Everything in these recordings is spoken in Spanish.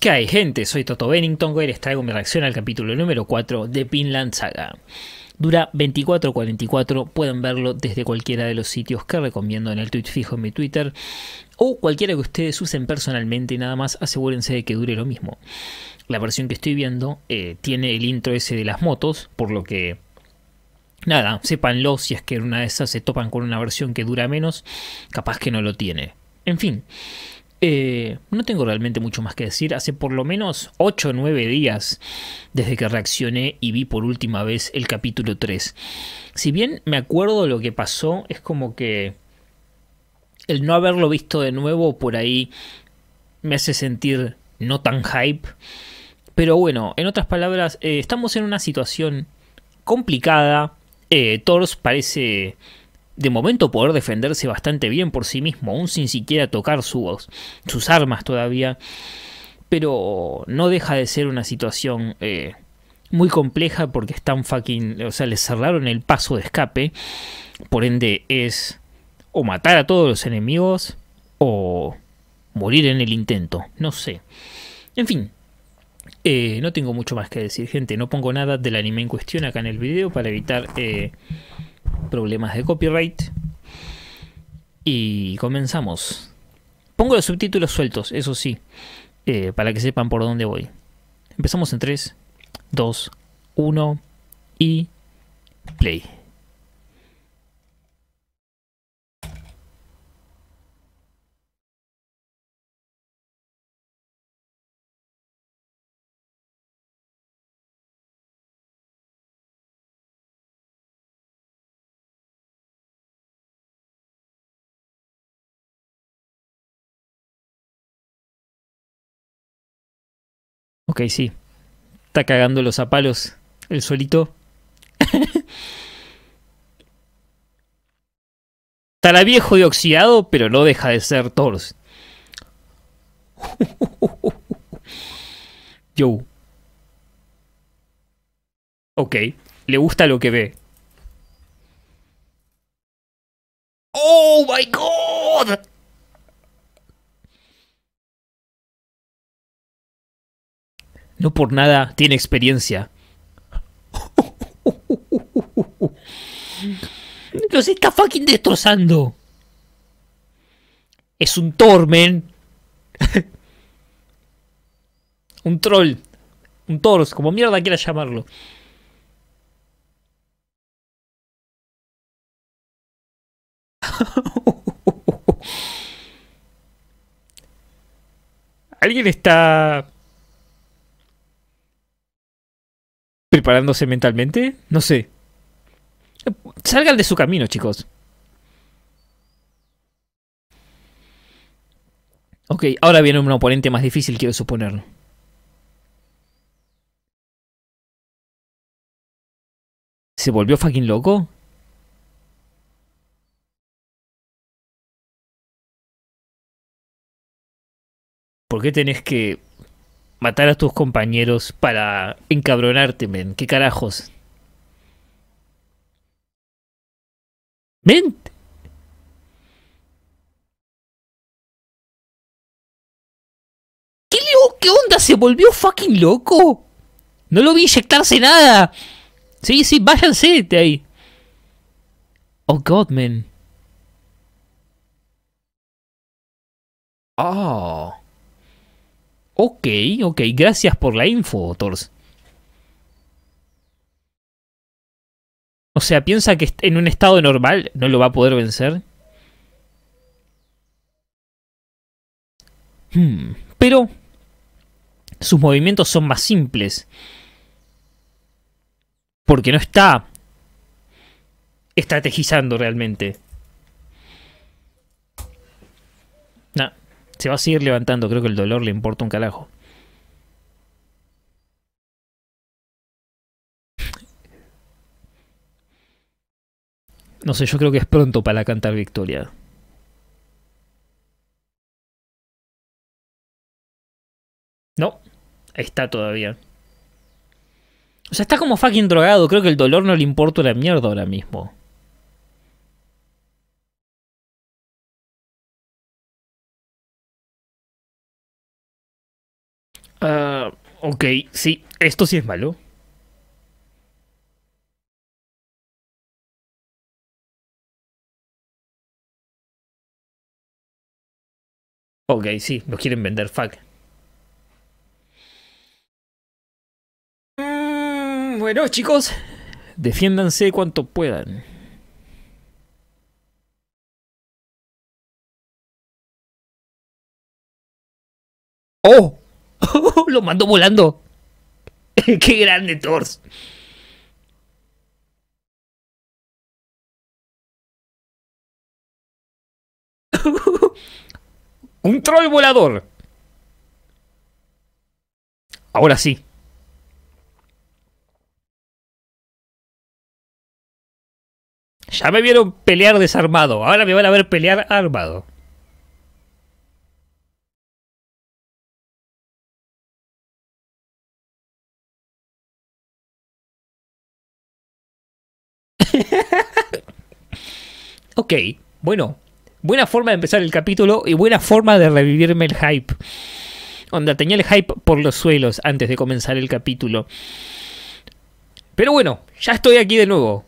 ¿Qué hay, gente? Soy Toto Bennington, hoy les traigo mi reacción al capítulo número 4 de Vinland Saga. Dura 24:44, pueden verlo desde cualquiera de los sitios que recomiendo en el tweet fijo en mi Twitter o cualquiera que ustedes usen personalmente y nada más asegúrense de que dure lo mismo. La versión que estoy viendo tiene el intro ese de las motos, por lo que nada, sépanlo si es que en una de esas se topan con una versión que dura menos, capaz que no lo tiene. En fin. No tengo realmente mucho más que decir. Hace por lo menos 8 o 9 días desde que reaccioné y vi por última vez el capítulo 3. Si bien me acuerdo lo que pasó, es como que el no haberlo visto de nuevo por ahí me hace sentir no tan hype. Pero bueno, en otras palabras, estamos en una situación complicada. Thors parece de momento poder defenderse bastante bien por sí mismo, aún sin siquiera tocar sus armas todavía, pero no deja de ser una situación muy compleja porque están fucking, o sea, les cerraron el paso de escape, por ende es o matar a todos los enemigos o morir en el intento, no sé. En fin, no tengo mucho más que decir, gente, no pongo nada del anime en cuestión acá en el video para evitar problemas de copyright. Y comenzamos. Pongo los subtítulos sueltos, eso sí, para que sepan por dónde voy. Empezamos en 3, 2, 1 y play. Ok, sí. Está cagando los zapalos el solito. Estará viejo y oxidado, pero no deja de ser Thors. Yo. Ok, le gusta lo que ve. ¡Oh my god! No por nada tiene experiencia. Los está fucking destrozando. Es un Tormen. Un troll. Un Thors, como mierda quieras llamarlo. ¿Alguien está preparándose mentalmente? No sé. Salgan de su camino, chicos. Ok, ahora viene un oponente más difícil, quiero suponer. ¿Se volvió fucking loco? ¿Por qué tenés que matar a tus compañeros para encabronarte, men? ¿Qué carajos? Men, ¿qué onda? ¿Se volvió fucking loco? No lo vi inyectarse nada. Sí, sí, váyanse de ahí. Oh god, man. Oh. Ok, ok, gracias por la info, Thors. O sea, piensa que en un estado normal no lo va a poder vencer. Pero sus movimientos son más simples. Porque no está estrategizando realmente. Nah, se va a seguir levantando. Creo que el dolor le importa un carajo. No sé, yo creo que es pronto para cantar victoria. No, ahí está todavía. O sea, está como fucking drogado. Creo que el dolor no le importa una mierda ahora mismo. Ok, sí, esto sí es malo. Ok, sí, los quieren vender, fuck. Bueno, chicos, defiéndanse cuanto puedan. ¡Oh! Lo mandó volando. ¡Qué grande, Thors! ¡Un troll volador! Ahora sí. Ya me vieron pelear desarmado. Ahora me van a ver pelear armado. Ok, bueno. Buena forma de empezar el capítulo y buena forma de revivirme el hype. Onda, tenía el hype por los suelos antes de comenzar el capítulo. Pero bueno, ya estoy aquí de nuevo.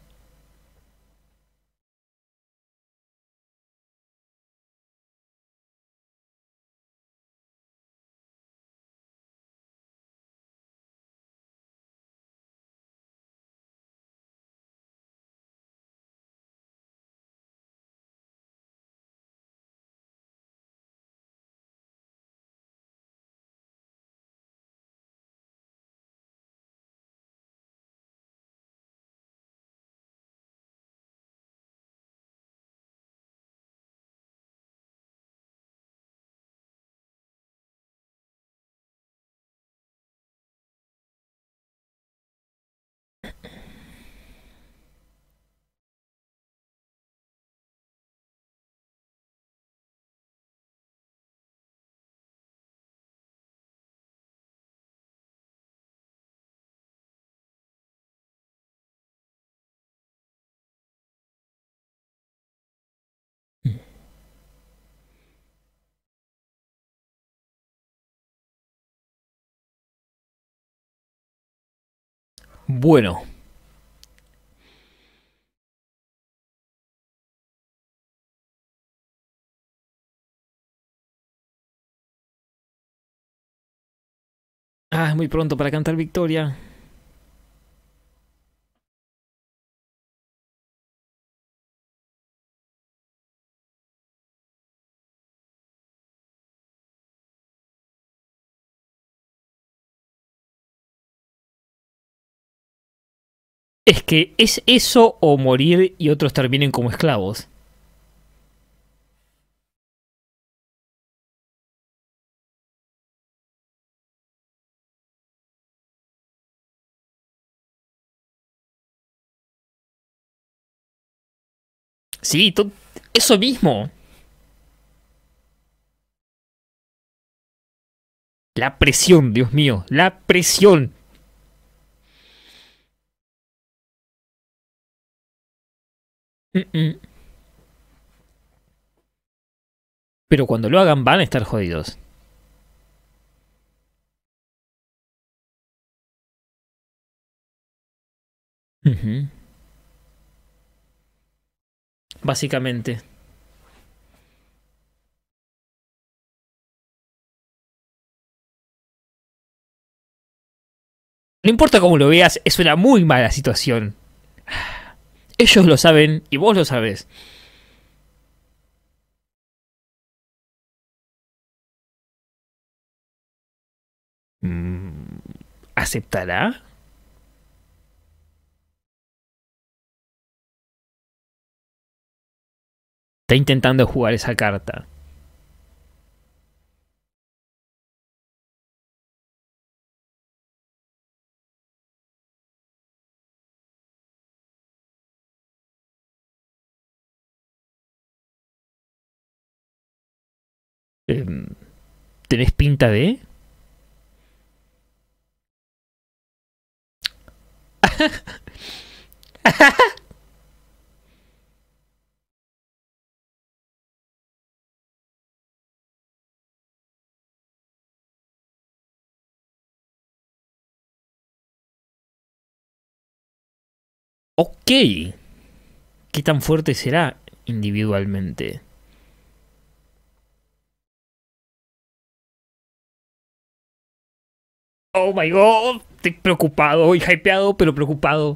Bueno. Ah, es muy pronto para cantar victoria. Es que es eso o morir y otros terminen como esclavos. Sí, eso mismo. La presión, Dios mío, la presión. Mm, mm. Pero cuando lo hagan van a estar jodidos. Ujú. Básicamente. No importa cómo lo veas, es una muy mala situación. Ellos lo saben y vos lo sabés. Mm, ¿Aceptará? Está intentando jugar esa carta. Em, ¿Tenés pinta de? Ok. ¿Qué tan fuerte será individualmente? Oh my god. Estoy preocupado y hypeado, pero preocupado.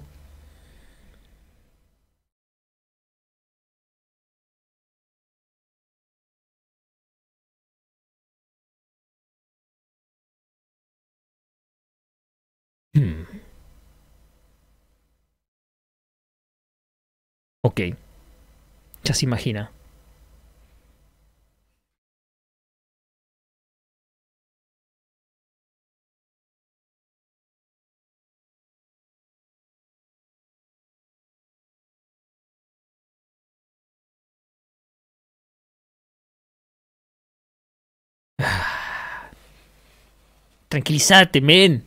Hmm, ok. Ya se imagina. Tranquilízate, men.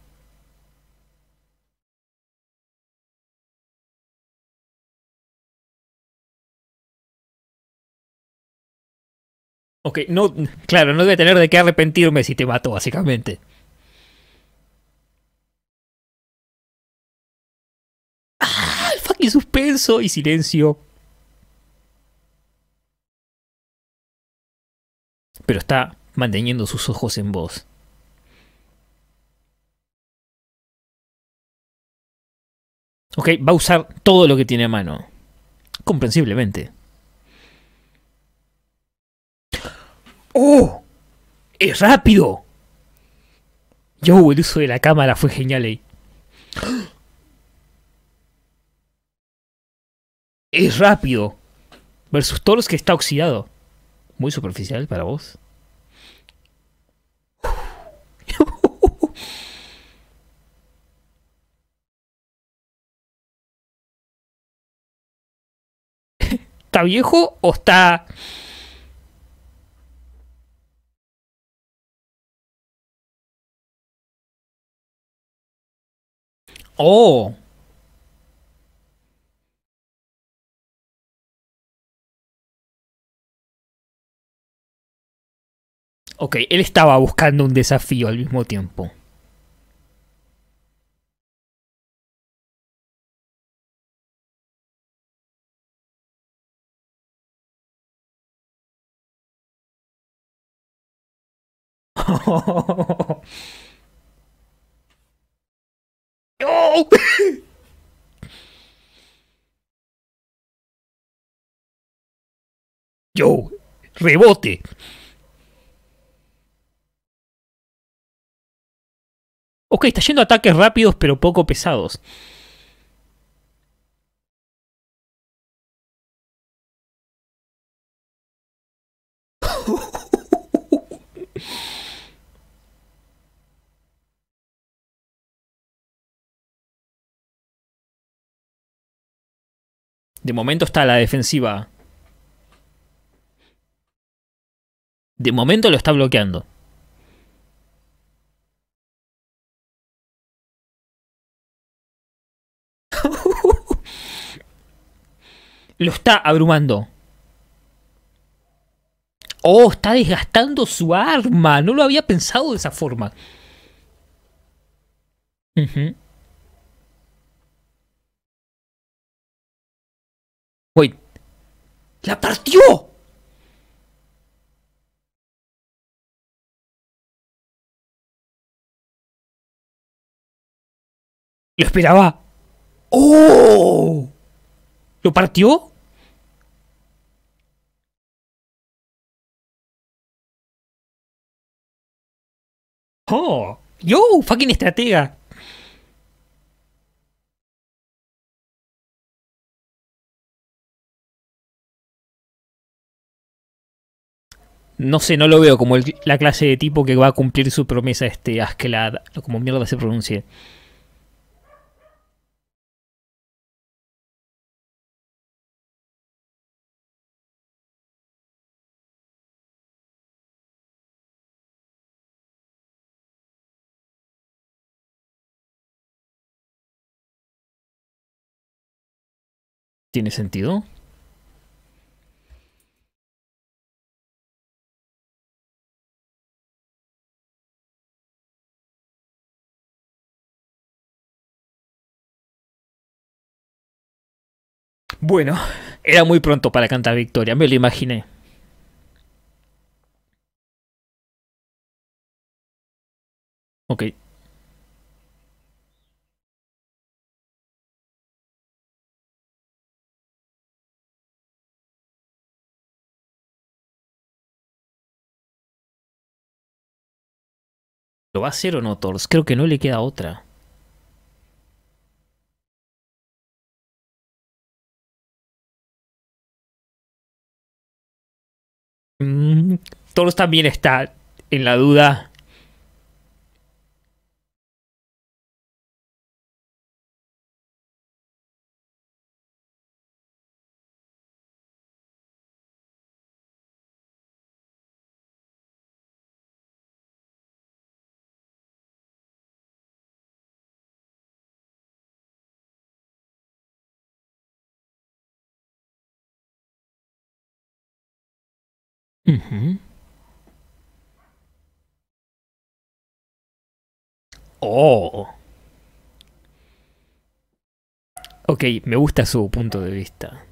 Ok, no, claro, no debe tener de qué arrepentirme si te mato, básicamente. Ah, el fucking suspenso y silencio. Pero está manteniendo sus ojos en vos. Ok, va a usar todo lo que tiene a mano. Comprensiblemente. ¡Oh! ¡Es rápido! Yo, el uso de la cámara fue genial ahí. ¡Es rápido! Versus Thor que está oxidado. Muy superficial para vos. ¿Está viejo o está...? ¡Oh! Ok, él estaba buscando un desafío al mismo tiempo. ¡Oh! Yo, rebote. Ok, está yendo a ataques rápidos pero poco pesados. De momento está a la defensiva. De momento lo está bloqueando. Lo está abrumando. Oh, está desgastando su arma. No lo había pensado de esa forma. Ujú. Wait, ¡la partió! Lo esperaba. ¡Oh! ¿Lo partió? ¡Oh! ¡Yo! ¡Fucking estratega! No sé, no lo veo como la clase de tipo que va a cumplir su promesa este Askeladd, como mierda se pronuncie. ¿Tiene sentido? Bueno, era muy pronto para cantar victoria, me lo imaginé. Ok. ¿Lo va a hacer o no, Thors? Creo que no le queda otra. Mm, Thors también está en la duda. Ujú. Oh. Ok, me gusta su punto de vista.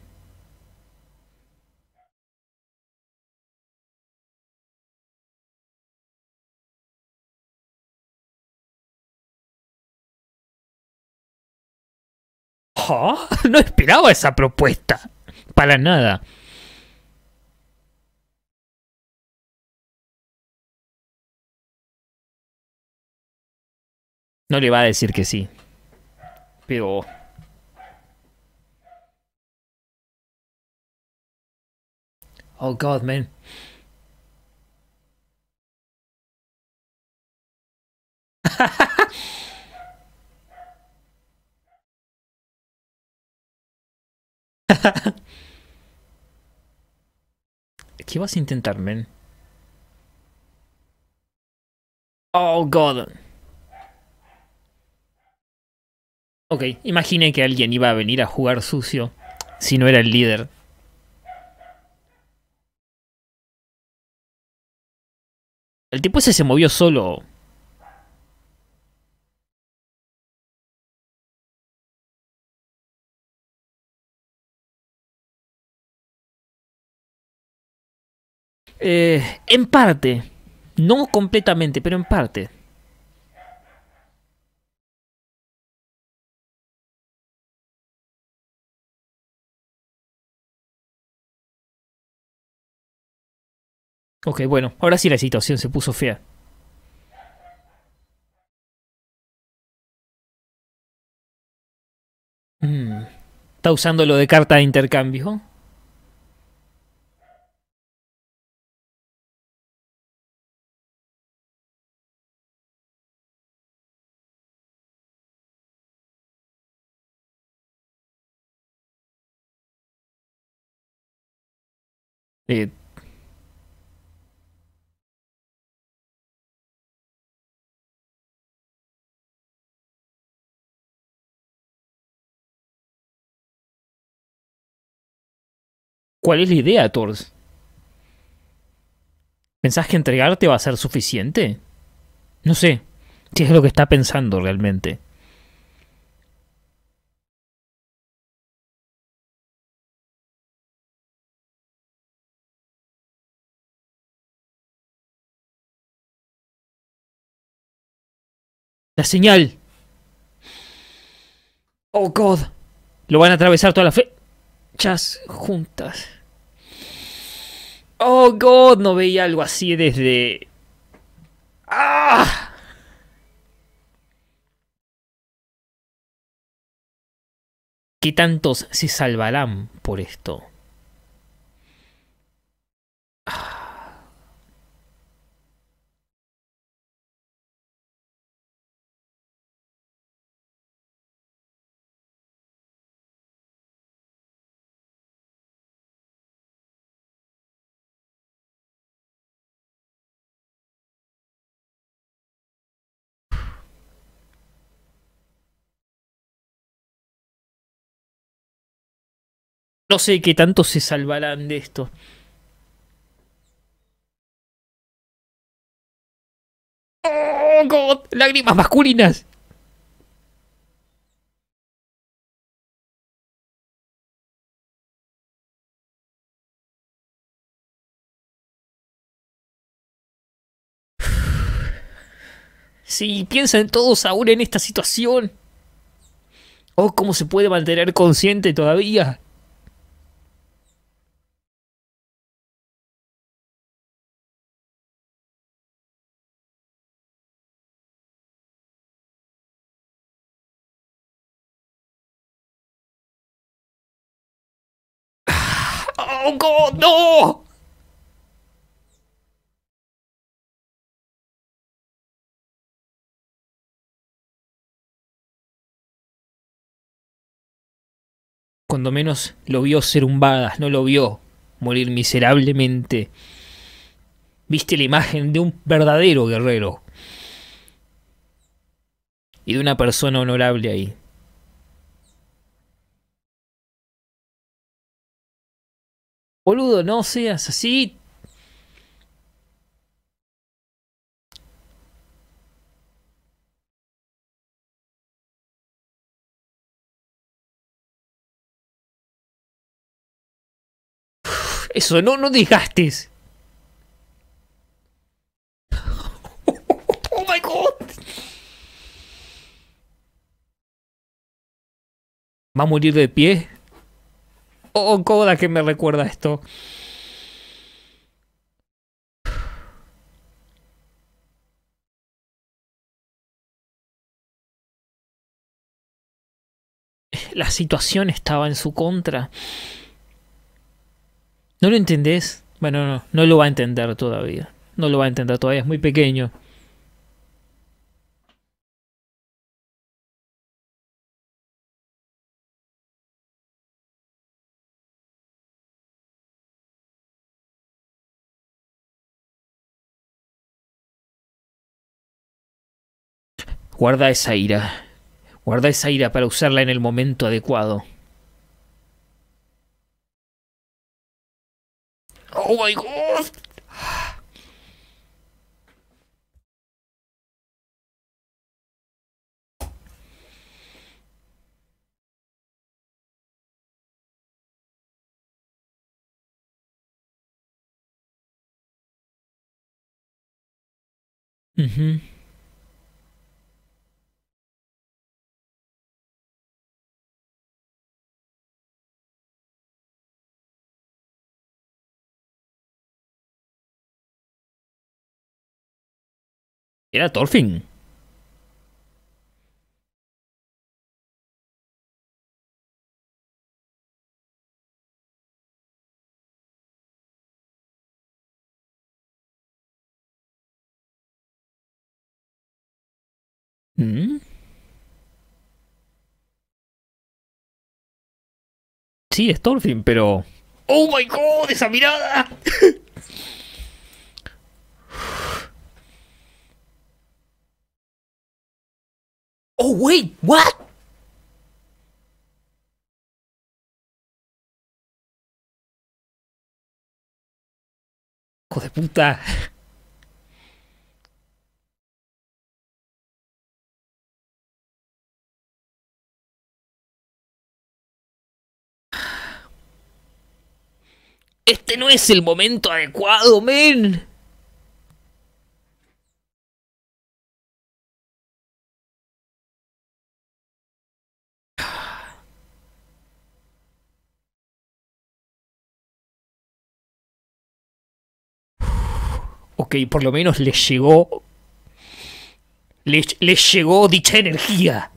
Oh, no esperaba esa propuesta. Para nada. No le va a decir que sí. Pero... Oh, God, man. ¿Qué vas a intentar, man? Oh, God. Ok, imaginé que alguien iba a venir a jugar sucio si no era el líder. El tipo ese se movió solo. En parte. No completamente, pero en parte. Ok, bueno, ahora sí la situación se puso fea. Mm, ¿Está usando lo de carta de intercambio? Eh, ¿Cuál es la idea, Tors? ¿Pensás que entregarte va a ser suficiente? No sé, si es lo que está pensando realmente. La señal. Oh, God. Lo van a atravesar todas las fechas juntas. Oh, God, no veía algo así desde... ¡Ah! ¿Qué tantos se salvarán por esto? No sé qué tantos se salvarán de esto. Oh, God, lágrimas masculinas. Sí, piensa en todos ahora en esta situación. Oh, ¿cómo se puede mantener consciente todavía? ¡Oh, God, no! Cuando menos lo vio ser un badass, no lo vio morir miserablemente. Viste la imagen de un verdadero guerrero y de una persona honorable ahí. Boludo, no seas así. Eso, no, no desgastes. Oh my God. ¿Va a morir de pie? Oh, Koda, que me recuerda esto. La situación estaba en su contra. ¿No lo entendés? Bueno, no, no lo va a entender todavía. No lo va a entender todavía, es muy pequeño. Guarda esa ira. Guarda esa ira para usarla en el momento adecuado. Oh my God. Ujú. Era Thorfinn. ¿Mm? Sí, es Thorfinn, pero... ¡Oh my God! ¡Esa mirada! ¡Oh wait! ¿What? ¡Hijo de puta! Este no es el momento adecuado, men. Ok, por lo menos les llegó... Les llegó dicha energía.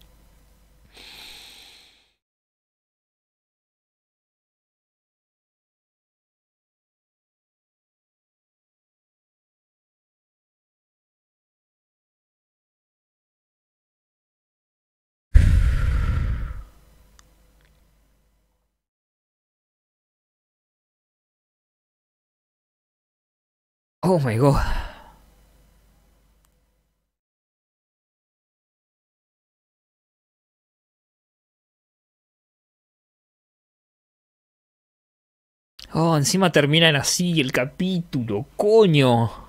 Oh my God. Oh, encima terminan así el capítulo, coño. O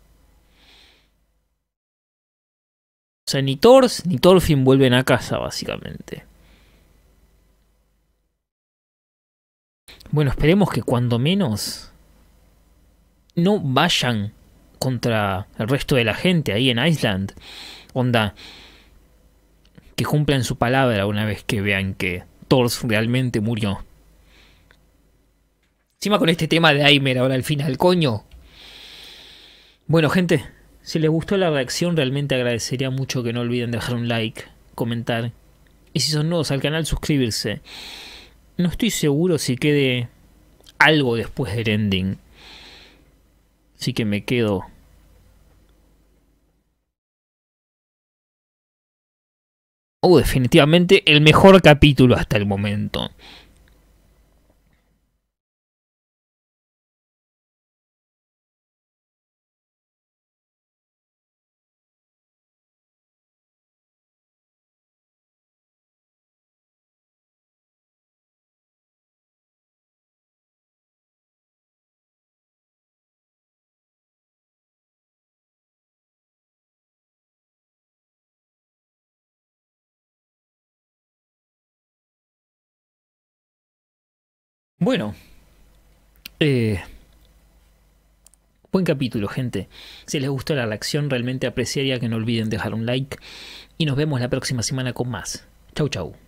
sea, ni Thors ni Thorfinn vuelven a casa, básicamente. Bueno, esperemos que cuando menos no vayan contra el resto de la gente ahí en Iceland. Onda, que cumplan su palabra una vez que vean que Thor realmente murió. Encima con este tema de Aimer ahora al final, coño. Bueno, gente, si les gustó la reacción, realmente agradecería mucho que no olviden dejar un like, comentar. Y si son nuevos al canal, suscribirse. No estoy seguro si quede algo después del ending. Así que me quedo. Definitivamente el mejor capítulo hasta el momento. Bueno, buen capítulo, gente. Si les gustó la reacción, realmente apreciaría que no olviden dejar un like. Y nos vemos la próxima semana con más. Chau, chau.